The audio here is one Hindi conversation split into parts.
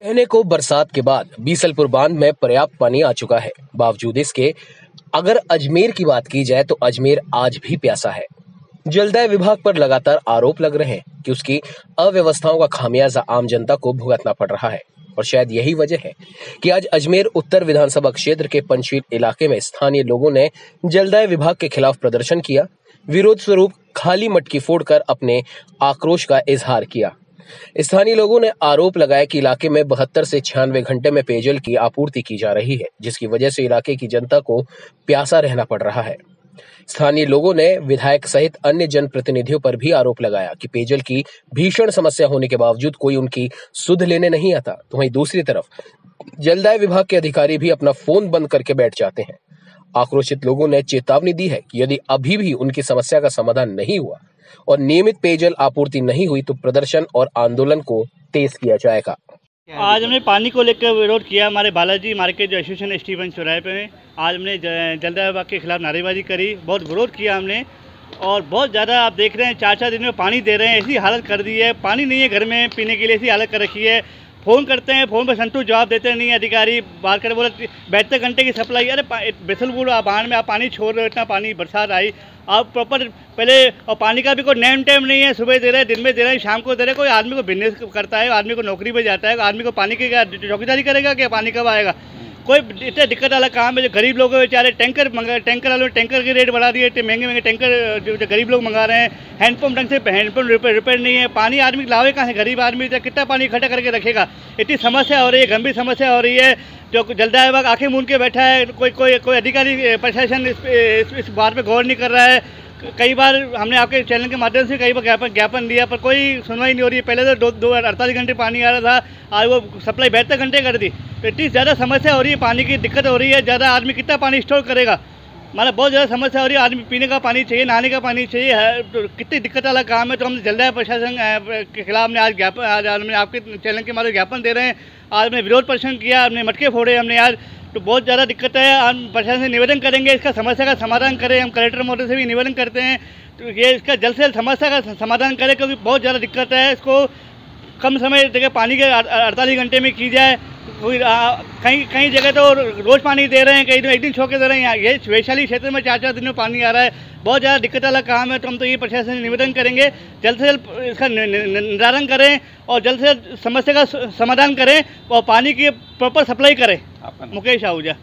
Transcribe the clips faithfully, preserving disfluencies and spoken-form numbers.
कहने को बरसात के बाद बीसलपुर बांध में पर्याप्त पानी आ चुका है। बावजूद इसके अगर अजमेर की बात की जाए तो अजमेर आज भी प्यासा है। जलदाय विभाग पर लगातार आरोप लग रहे हैं कि उसकी अव्यवस्थाओं का खामियाजा आम जनता को भुगतना पड़ रहा है और शायद यही वजह है कि आज अजमेर उत्तर विधानसभा क्षेत्र के पंचशील इलाके में स्थानीय लोगों ने जलदाय विभाग के खिलाफ प्रदर्शन किया। विरोध स्वरूप खाली मटकी फोड़कर अपने आक्रोश का इजहार किया। स्थानीय लोगों ने आरोप लगाया कि इलाके में बहत्तर से छियानवे घंटे में पेयजल की आपूर्ति की जा रही है, जिसकी वजह से इलाके की जनता को प्यासा रहना पड़ रहा है। स्थानीय लोगों ने विधायक सहित अन्य जनप्रतिनिधियों पर भी आरोप लगाया कि पेयजल की भीषण समस्या होने के बावजूद कोई उनकी सुध लेने नहीं आता। तो वहीं दूसरी तरफ जलदाय विभाग के अधिकारी भी अपना फोन बंद करके बैठ जाते हैं। आक्रोशित लोगों ने चेतावनी दी है कि यदि अभी भी उनकी समस्या का समाधान नहीं हुआ और नियमित पेयजल आपूर्ति नहीं हुई तो प्रदर्शन और आंदोलन को तेज किया जाएगा। आज हमने पानी को लेकर विरोध किया। हमारे बालाजी मार्केट जो एसोसिएशन स्टीवन चौराहे पे आज हमने जलदाय विभाग के खिलाफ नारेबाजी करी, बहुत विरोध किया हमने। और बहुत ज़्यादा आप देख रहे हैं चार चार दिन में पानी दे रहे हैं, ऐसी हालत कर दी है। पानी नहीं है घर में पीने के लिए, ऐसी हालत कर रखी है। फ़ोन करते हैं, फ़ोन पर संतुष्ट जवाब देते नहीं है अधिकारी। बात कर बोले बहत्तर घंटे की सप्लाई। अरे बिसलपुर बांध में आप पानी छोड़ रहे हो, इतना पानी बरसात आई, आप प्रॉपर पहले। और पानी का भी कोई नेम टेम नहीं है, सुबह दे रहे हैं, दिन में दे रहे हैं, शाम को दे रहे हैं। कोई आदमी को बिजनेस करता है, आदमी को नौकरी पे जाता है, आदमी को पानी की क्या चौकीदारी करेगा क्या? पानी कब आएगा? कोई इतने दिक्कत वाला काम है। जो गरीब लोग बेचारे टैंकर मंगा, टैंकर वालों ने टैंकर के रेट बढ़ा दिए, इतने महंगे महंगे टैंकर जो, जो गरीब लोग मंगा रहे हैं। हैंडपम्प ढंग से हैंडपम्प रिपेयर रिपेयर नहीं है। पानी आदमी लावे कहाँ से? गरीब आदमी कितना पानी इकट्ठा करके रखेगा? इतनी समस्या हो रही है, गंभीर समस्या हो रही है। जो जलदाय विभाग आंखें मूंद के बैठा है। कोई कोई कोई अधिकारी प्रशासन इस, इस, इस बात पर गौर नहीं कर रहा है। कई बार हमने आपके चैनल के माध्यम से कई बार ज्ञापन ज्ञापन दिया पर कोई सुनवाई नहीं हो रही है। पहले तो दो दो अड़तालीस घंटे पानी आ रहा था, आज वो सप्लाई बहत्तर घंटे कर दी। तो इतनी ज़्यादा समस्या हो रही है, पानी की दिक्कत हो रही है। ज़्यादा आदमी कितना पानी स्टोर करेगा? मतलब बहुत ज़्यादा समस्या हो रही है। आदमी पीने का पानी चाहिए, नहाने का पानी चाहिए है। तो कितनी दिक्कत वाला काम है। तो हम जलदाय प्रशासन के खिलाफ हमने आज ज्ञापन आज हमने आपके चैनल के माध्यम ज्ञापन दे रहे हैं। आज हमने विरोध प्रदर्शन किया, हमने मटके फोड़े हमने आज। तो बहुत ज़्यादा दिक्कत है। हम प्रशासन से निवेदन करेंगे इसका समस्या का समाधान करें। हम कलेक्टर महोदय से भी निवेदन करते हैं तो ये इसका जल्द से जल्द समस्या का समाधान करें, क्योंकि बहुत ज़्यादा दिक्कत है। इसको कम समय जगह पानी के अड़तालीस घंटे में की जाए। कोई कहीं कई जगह तो रोज़ पानी दे रहे हैं, कहीं तो एक दिन छोड़ के दे रहे हैं। ये वैशाली क्षेत्र में चार चार दिन में पानी आ रहा है। बहुत ज़्यादा दिक्कत वाला काम है। तो हम तो ये प्रशासन से निवेदन करेंगे जल्द से जल्द इसका निराकरण करें और जल्द से जल्द समस्या का समाधान करें और पानी की प्रॉपर सप्लाई करें। मुकेश आहूजा।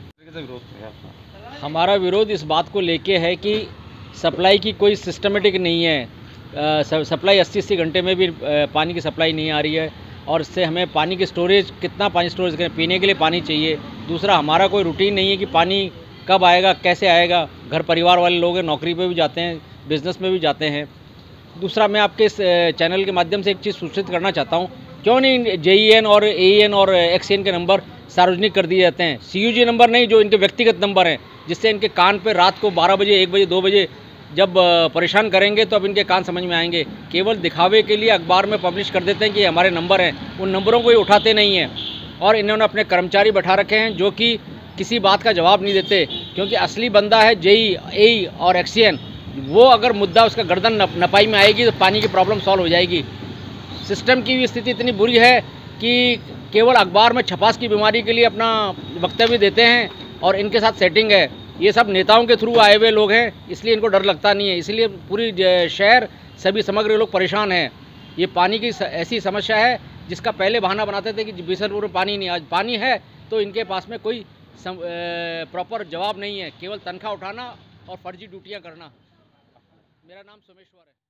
हमारा विरोध इस बात को लेके है कि सप्लाई की कोई सिस्टमेटिक नहीं है। आ, सप्लाई अस्सी अस्सी घंटे में भी आ, पानी की सप्लाई नहीं आ रही है और इससे हमें पानी की स्टोरेज, कितना पानी स्टोरेज करें, पीने के लिए पानी चाहिए। दूसरा, हमारा कोई रूटीन नहीं है कि पानी कब आएगा, कैसे आएगा। घर परिवार वाले लोग हैं, नौकरी पे भी जाते हैं, बिजनेस में भी जाते हैं। दूसरा, मैं आपके इस चैनल के माध्यम से एक चीज़ सूचित करना चाहता हूँ, क्यों नहीं जे ई एन और ए ई एन और एक्स ई एन के नंबर सार्वजनिक कर दिए जाते हैं। सी यू जी नंबर नहीं, जो इनके व्यक्तिगत नंबर हैं, जिससे इनके कान पे रात को बारह बजे, एक बजे, दो बजे जब परेशान करेंगे तो अब इनके कान समझ में आएंगे। केवल दिखावे के लिए अखबार में पब्लिश कर देते हैं कि हमारे नंबर हैं, उन नंबरों को ही उठाते नहीं हैं। और इन्होंने अपने कर्मचारी बैठा रखे हैं जो कि किसी बात का जवाब नहीं देते, क्योंकि असली बंदा है जे ई, ए ई और एक्स ई एन। वो अगर मुद्दा उसका गर्दन नपाई में आएगी तो पानी की प्रॉब्लम सॉल्व हो जाएगी। सिस्टम की भी स्थिति इतनी बुरी है कि केवल अखबार में छपास की बीमारी के लिए अपना वक्तव्य देते हैं और इनके साथ सेटिंग है। ये सब नेताओं के थ्रू आए हुए लोग हैं, इसलिए इनको डर लगता नहीं है। इसलिए पूरी शहर, सभी समग्र लोग परेशान हैं। ये पानी की ऐसी समस्या है जिसका पहले बहाना बनाते थे कि बीसलपुर में पानी नहीं। आज पानी है तो इनके पास में कोई प्रॉपर जवाब नहीं है, केवल तनख्वाह उठाना और फर्जी ड्यूटियाँ करना। मेरा नाम सोमेश्वर है।